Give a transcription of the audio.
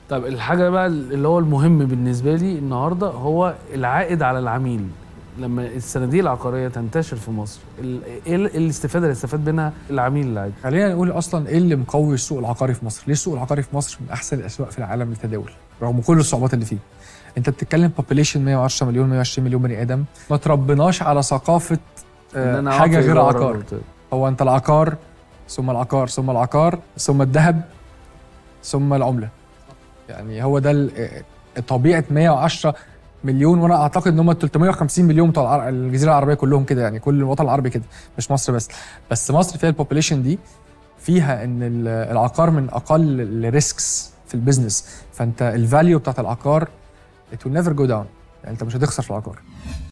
طب الحاجه بقى اللي هو المهم بالنسبه لي النهارده هو العائد على العميل. لما الصناديق العقاريه تنتشر في مصر، ايه الاستفاده اللي استفاد منها العميل العادي؟ خلينا نقول اصلا ايه اللي مقوي السوق العقاري في مصر؟ ليه السوق العقاري في مصر من احسن الاسواق في العالم للتداول رغم كل الصعوبات اللي فيه؟ انت بتتكلم population 110 مليون 120 مليون بني ادم، ما تربناش على ثقافه حاجه غير عقار. هو انت العقار ثم العقار ثم العقار ثم الذهب ثم العمله. يعني هو ده طبيعه 110 مليون، وانا اعتقد ان هم 350 مليون بتوع الجزيره العربيه كلهم كده، يعني كل الوطن العربي كده، مش مصر بس. بس مصر فيها البوبوليشن دي، فيها ان العقار من اقل الريسكس في البيزنس، فانت الفاليو بتاعت العقار it will never go down، يعني انت مش هتخسر في العقار.